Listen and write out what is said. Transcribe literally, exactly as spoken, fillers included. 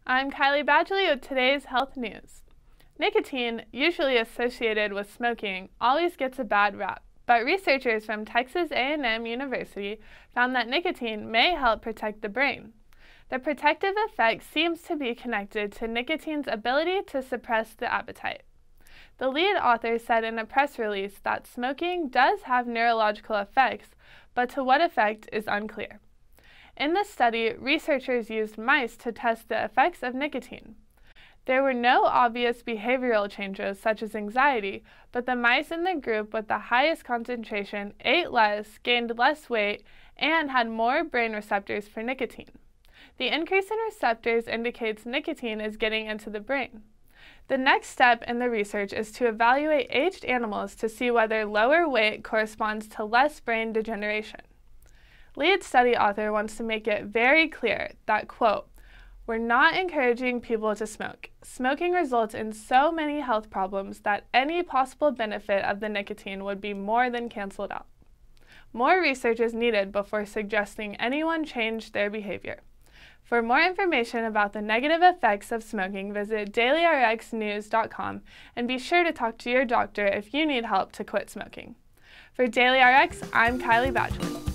I'm Kylie Badgley with today's health news. Nicotine, usually associated with smoking, always gets a bad rap, but researchers from Texas A and M University found that nicotine may help protect the brain. The protective effect seems to be connected to nicotine's ability to suppress the appetite. The lead author said in a press release that smoking does have neurological effects, but to what effect is unclear. In the study, researchers used mice to test the effects of nicotine. There were no obvious behavioral changes such as anxiety, but the mice in the group with the highest concentration ate less, gained less weight, and had more brain receptors for nicotine. The increase in receptors indicates nicotine is getting into the brain. The next step in the research is to evaluate aged animals to see whether lower weight corresponds to less brain degeneration. Lead study author wants to make it very clear that, quote, "We're not encouraging people to smoke. Smoking results in so many health problems that any possible benefit of the nicotine would be more than canceled out. More research is needed before suggesting anyone change their behavior." For more information about the negative effects of smoking, visit daily R X news dot com and be sure to talk to your doctor if you need help to quit smoking. For DailyRx, I'm Kylie Badgley.